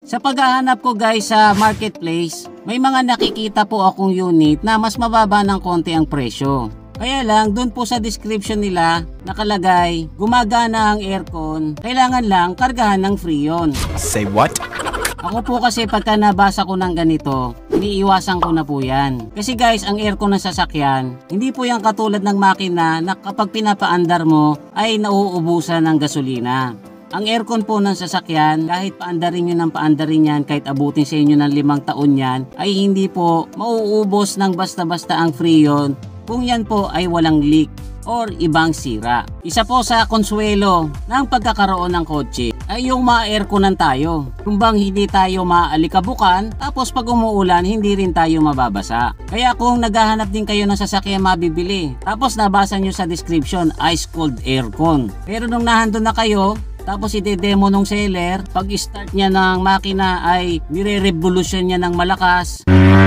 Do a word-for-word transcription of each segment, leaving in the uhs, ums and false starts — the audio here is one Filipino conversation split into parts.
Sa paghahanap ko guys sa marketplace, may mga nakikita po akong unit na mas mababa ng konti ang presyo. Kaya lang, dun po sa description nila, nakalagay, gumagana ang aircon, kailangan lang kargahan ng Freon. Say what? Ako po kasi pagka nabasa ko ng ganito, iniiwasan ko na po yan. Kasi guys, ang aircon ng sasakyan, hindi po yan katulad ng makina na kapag pinapaandar mo ay nauubusan ng gasolina. Ang aircon po ng sasakyan, kahit paandarin nyo ng paandarin yan, kahit abutin sa inyo ng limang taon yan, ay hindi po mauubos ng basta-basta ang Freon kung yan po ay walang leak or ibang sira. Isa po sa konsuelo ng pagkakaroon ng kotse ay yung ma-airconan tayo. Kung bang hindi tayo maalikabukan, tapos pag umuulan, hindi rin tayo mababasa. Kaya kung naghahanap din kayo ng sasakyan mabibili, tapos nabasa nyo sa description, ice cold aircon. Pero nung nahandun na kayo, tapos ide-demo nung seller, pag start niya ng makina ay nire-revolution niya ng malakas.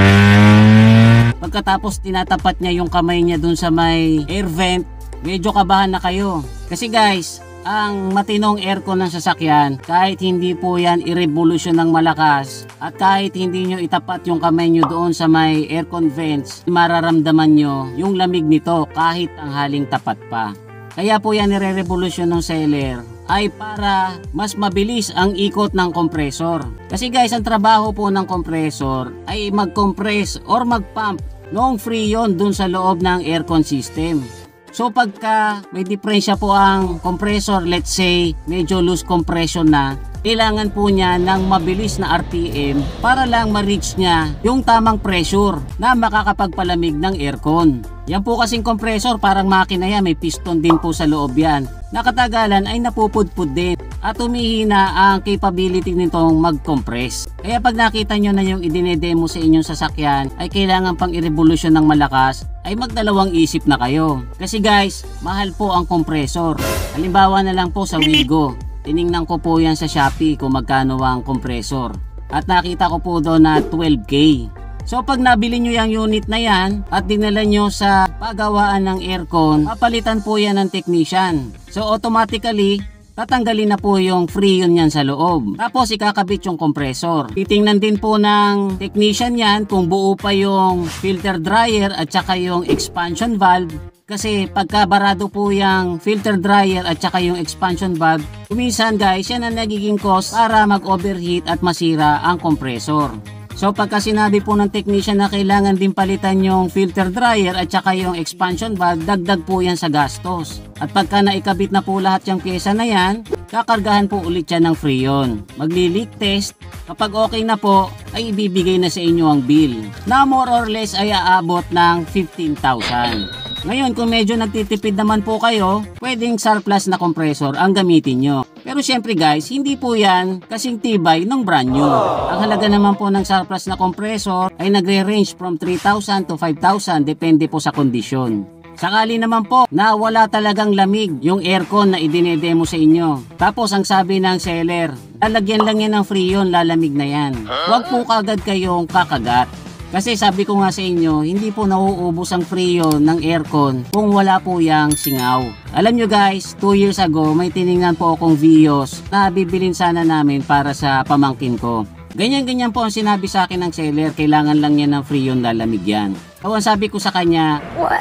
Pagkatapos tinatapat niya yung kamay niya dun sa may air vent, medyo kabahan na kayo. Kasi guys, ang matinong aircon ng sasakyan, kahit hindi po yan i-revolution ng malakas, at kahit hindi nyo itapat yung kamay nyo doon sa may aircon vents, mararamdaman nyo yung lamig nito kahit ang haling tapat pa. Kaya po yan nire-revolution ng seller ay para mas mabilis ang ikot ng kompresor. Kasi guys, ang trabaho po ng kompresor ay mag-compress or mag-pump ng Freon dun sa loob ng aircon system. So pagka may diferensya po ang compressor, let's say medyo loose compression na, kailangan po niya ng mabilis na R P M para lang ma-reach niya yung tamang pressure na makakapagpalamig ng aircon. Yan po kasing compressor, parang makina yan, may piston din po sa loob yan. Nakatagalan ay napupudpud din at humihina ang capability nitong mag-compress. Kaya pag nakita nyo na yung idinedemo sa inyong sasakyan ay kailangan pang i-revolution ng malakas, ay magdalawang isip na kayo. Kasi guys, mahal po ang compressor. Halimbawa na lang po sa Wigo, tiningnan ko po yan sa Shopee kung magkano ang compressor. At nakita ko po doon na twelve K. So pag nabili nyo yung unit na yan at dinala nyo sa pagawaan ng aircon, papalitan po yan ng technician. So automatically, tatanggalin na po yung Freon yan sa loob. Tapos ikakabit yung compressor. Titingnan din po ng technician yan kung buo pa yung filter dryer at saka yung expansion valve. Kasi pagka barado po yung filter dryer at saka yung expansion valve, kuminsan guys, yan ang nagiging cause para mag-overheat at masira ang compressor. So pagka sinabi po ng technician na kailangan din palitan yung filter dryer at saka yung expansion valve, dagdag po yan sa gastos. At pagka naikabit na po lahat yung pyesa na yan, kakargahan po ulit yan ng Freon. Magli-leak test, kapag okay na po, ay ibibigay na sa inyo ang bill na more or less ay aabot ng fifteen thousand. Ngayon kung medyo nagtitipid naman po kayo, pwedeng surplus na compressor ang gamitin nyo. Pero syempre guys, hindi po yan kasing tibay ng brand new. Ang halaga naman po ng surplus na compressor ay nagre-range from three thousand to five thousand depende po sa kondisyon. Sakali naman po na wala talagang lamig yung aircon na idinedemo sa inyo. Tapos ang sabi ng seller, lalagyan lang yan ng Freon, lalamig na yan. Huwag po kagad kayong kakagat. Kasi sabi ko nga sa inyo, hindi po nauubos ang Freon ng aircon kung wala po yang singaw. Alam nyo guys, two years ago may tiningnan po akong Vios na bibilin sana namin para sa pamangkin ko. Ganyan-ganyan po ang sinabi sa akin ng seller, kailangan lang yan ng Freon, lalamig yan. So ang sabi ko sa kanya,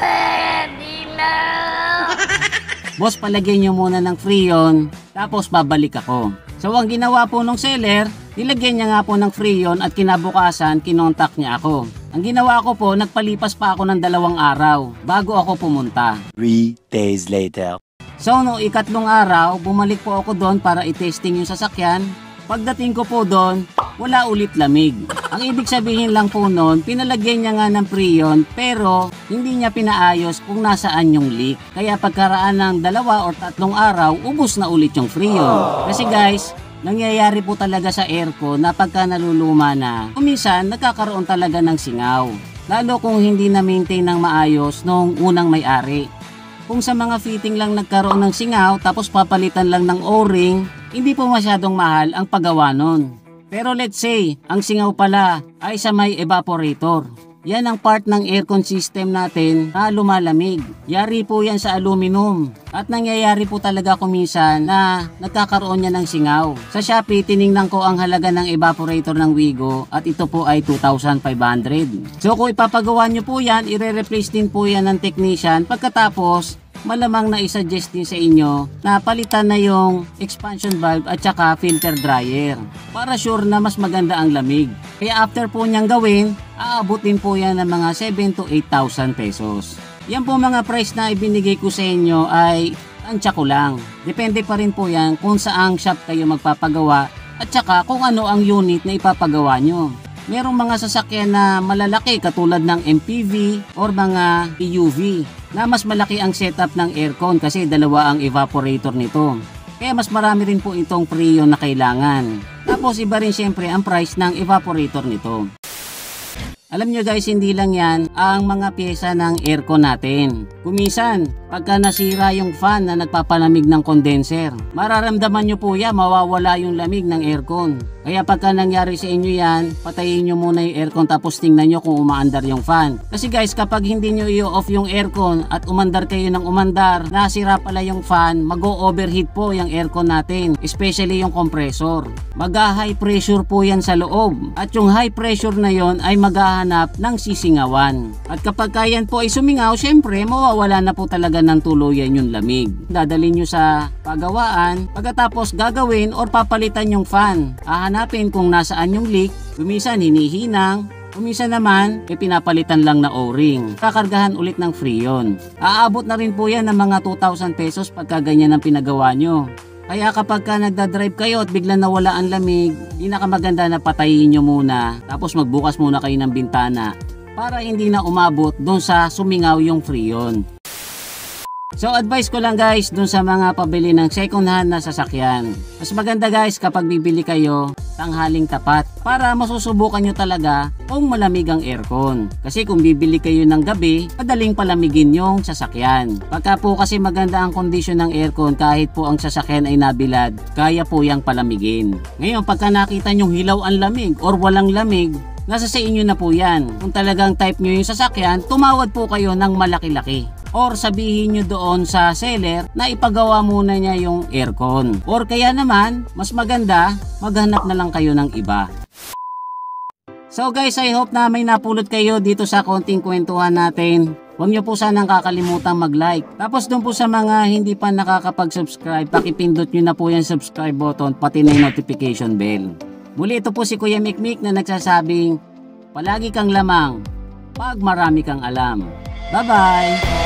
pwede na! Boss, palagyan nyo muna ng Freon, tapos babalik ako. So ang ginawa po ng seller, nilagyan niya nga po ng Freon at kinabukasan kinontak niya ako. Ang ginawa ko po, nagpalipas pa ako ng dalawang araw bago ako pumunta. Three days later. So no ikatlong araw, bumalik po ako doon para i-testing yung sasakyan. Pagdating ko po doon, wala ulit lamig. Ang ibig sabihin lang po noon, pinalagyan niya nga ng Freon pero hindi niya pinaayos kung nasaan yung leak. Kaya pagkaraan ng dalawa o tatlong araw, ubos na ulit yung Freon. Kasi guys, nangyayari po talaga sa aircon na pagka naluluma na, kuminsan nagkakaroon talaga ng singaw. Lalo kung hindi na-maintain ng maayos nung unang may-ari. Kung sa mga fitting lang nagkaroon ng singaw tapos papalitan lang ng O-ring, hindi po masyadong mahal ang paggawa nun. Pero let's say, ang singaw pala ay sa may evaporator. yan ang part ng aircon system natin na lumalamig. Yari po yan sa aluminum. At nangyayari po talaga kuminsan na nagkakaroon niya ng singaw. Sa Shopee, tiningnan ko ang halaga ng evaporator ng Wigo at ito po ay two thousand five hundred. So kung ipapagawa nyo po yan, ire-replace din po yan ng technician. Pagkatapos, malamang na isuggest din sa inyo na palitan na yung expansion valve at saka filter dryer para sure na mas maganda ang lamig. Kaya after po niyang gawin, aabot din po yan ng mga seven to eight thousand pesos. Yan po mga price na ibinigay ko sa inyo ay tansya ko lang. Depende pa rin po yan kung saang shop kayo magpapagawa at saka kung ano ang unit na ipapagawa nyo. Merong mga sasakyan na malalaki katulad ng M P V or mga E U V na mas malaki ang setup ng aircon kasi dalawa ang evaporator nito. Kaya mas marami rin po itong freon na kailangan. Tapos iba rin syempre ang price ng evaporator nito. Alam nyo guys, hindi lang yan ang mga pyesa ng aircon natin. Kumisan, pagka nasira yung fan na nagpapalamig ng condenser, mararamdaman nyo po yan, mawawala yung lamig ng aircon. Kaya pagka nangyari sa inyo yan, patayin nyo muna yung aircon tapos tingnan nyo kung umaandar yung fan. Kasi guys, kapag hindi nyo i-off yung aircon at umandar kayo ng umandar, nasira pala yung fan, mag-o-overheat po yung aircon natin, especially yung compressor. Mag-high pressure po yan sa loob. At yung high pressure na yon ay maghahanap ng sisingawan. At kapag kayan po ay sumingaw, syempre mawawala na po talaga ng tuluyan yung lamig. Dadalhin nyo sa pagawaan, pagkatapos gagawin or papalitan yung fan. Hahanapin kung nasaan yung leak, kumisan hinihinang, kumisan naman e pinapalitan lang na o-ring. Kakargahan ulit ng freon. Aabot na rin po yan ng mga two thousand pesos pagka ganyan ang pinagawa nyo. Kaya kapag ka nagdadrive kayo at biglang nawala ang lamig, pinakamaganda na patayin nyo muna tapos magbukas muna kayo ng bintana para hindi na umabot doon sa sumingaw yung freon. So advice ko lang guys dun sa mga pabili ng second hand na sasakyan. Mas maganda guys kapag bibili kayo tanghaling tapat para masusubukan nyo talaga kung malamig ang aircon. Kasi kung bibili kayo ng gabi, madaling palamigin yung sasakyan. Pagka po kasi maganda ang kondisyon ng aircon kahit po ang sasakyan ay nabilad, kaya po yang palamigin. Ngayon pagka nakita nyong hilaw ang lamig or walang lamig, nasa sa inyo na po yan. Kung talagang type nyo yung sasakyan, tumawad po kayo ng malaki-laki. Or sabihin nyo doon sa seller na ipagawa muna niya yung aircon. Or kaya naman, mas maganda, maghanap na lang kayo ng iba. So guys, I hope na may napulot kayo dito sa konting kwentuhan natin. Huwag nyo po sanang kakalimutan mag-like. Tapos doon po sa mga hindi pa nakakapag-subscribe, pakipindot nyo na po yung subscribe button pati na yung notification bell. Muli ito po si Kuya Mikmik na nagsasabing, palagi kang lamang pag marami kang alam. Bye-bye!